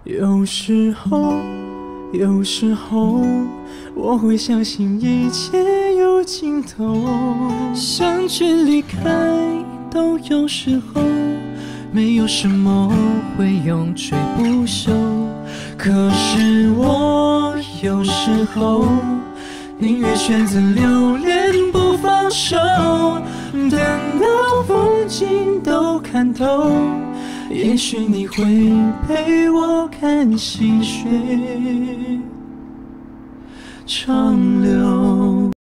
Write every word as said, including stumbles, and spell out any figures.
有时候，有时候，我会相信一切有尽头。想去离开，都有时候，没有什么会永垂不朽。可是我有时候，宁愿选择留恋不放手，等到风景都看透。 也许你会陪我看细水长流。